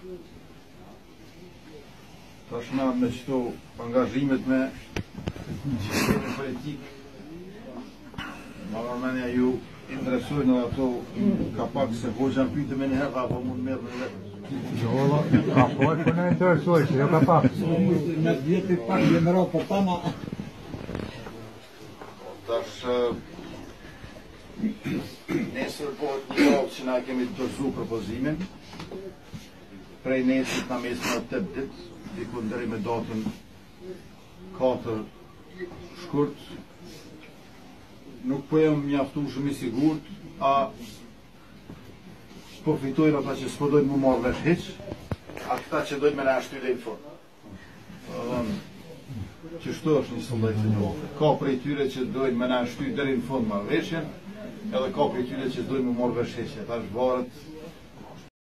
Tashna me qëto angazhimet me sistemin politik, Marrëmendja ju interesojnë ato ka pak se hoxha pyte me njëherë apo mund merë në vetë. Jo, ka po e për në interesoj, që jo ka pak. Me vjetit pak general për tana. Tash, nesër bëhet një javë që na kemi të dorëzu propozimin. Prej nesër na mesme 8 ditë, diku deri me datën 4 shkurt. Nuk po jam mjaftu shumë i sigurt, a po fitojnë ata që s'po dojnë mu marrë vesh hiq, a këta që dojnë me na shty dhe i fort. Që shto është një sëllaj të njohë. Ka prej tyre që dojnë me na shty deri në fund marrëveshjen, edhe ka prej tyre që dojnë mu marrë vesh hiq. Ta është varet